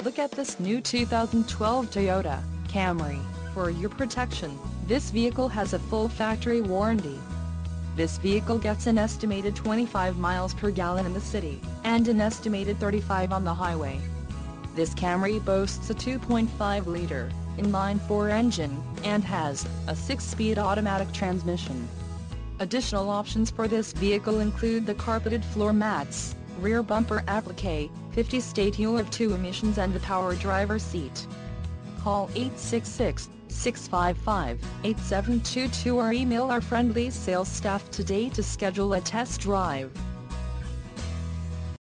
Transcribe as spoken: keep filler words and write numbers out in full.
Look at this new two thousand twelve Toyota Camry. For your protection, this vehicle has a full factory warranty. This vehicle gets an estimated twenty-five miles per gallon in the city, and an estimated thirty-five on the highway. This Camry boasts a two point five liter inline-four engine, and has a six-speed automatic transmission. Additional options for this vehicle include the carpeted floor mats, rear bumper applique, fifty state U R two emissions and the power driver seat. Call eight six six, six five five, eight seven two two or email our friendly sales staff today to schedule a test drive.